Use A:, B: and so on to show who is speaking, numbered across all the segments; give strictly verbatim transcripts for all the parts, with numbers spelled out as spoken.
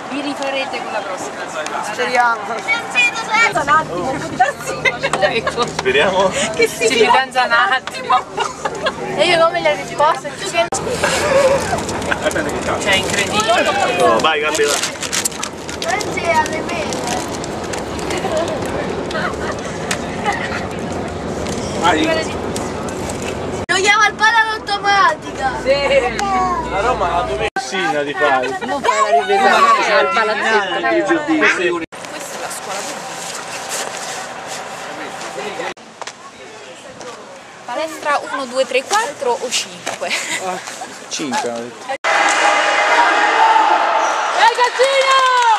A: Vi rifarete con la prossima.
B: Speriamo.
A: Un attimo, ecco.
C: Speriamo
A: Che si fidanza un attimo. E io non me le risposte, tu che... Cioè, incredibile.
C: no, vai Carlina.
B: Grazie alle mele. Giochiamo al palla automatica.
A: Sì.
C: La Roma ha due messina di fare.
A: Non fai la ripresa al palazzetto.
C: Questa è
A: La scuola palestra uno, due, tre, quattro o cinque?
C: cinque.
A: Ragazzino!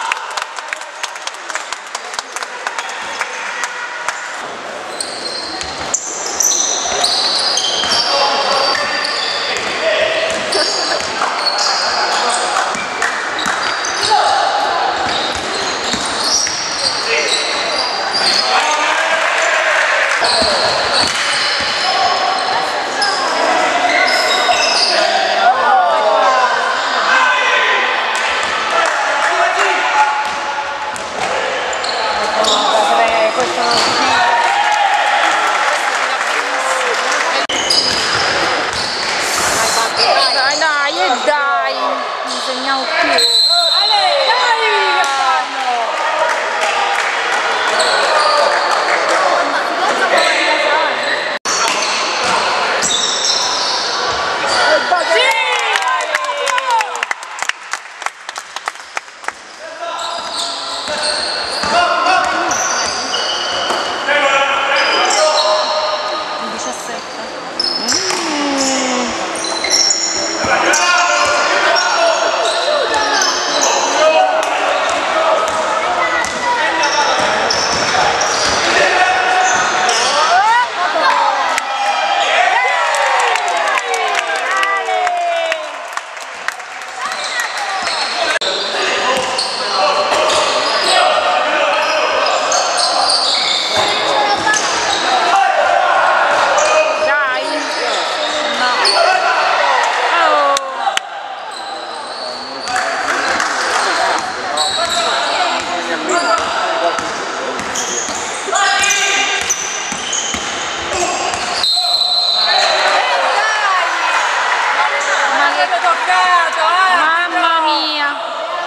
A: Dai, dai, e dai, non segniamo più. Mamma mia!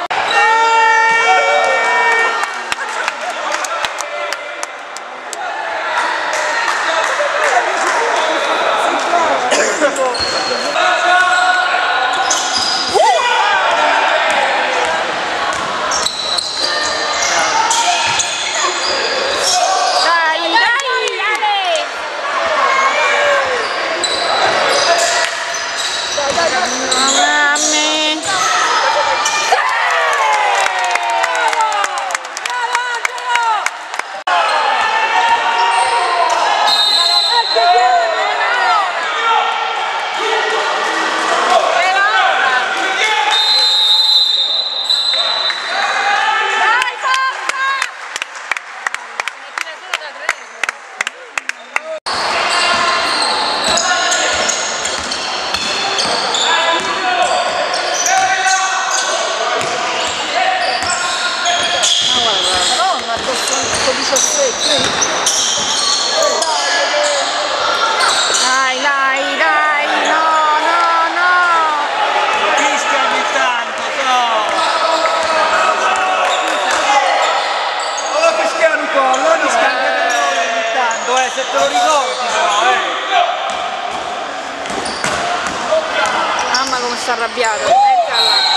A: Dai, dai, dai, no, no, no!
C: Fischia ogni tanto, no! Non fischiare un po', non fischiare ogni tanto, eh, se te lo ricordi però, eh!
A: Mamma come sta arrabbiata, eccola!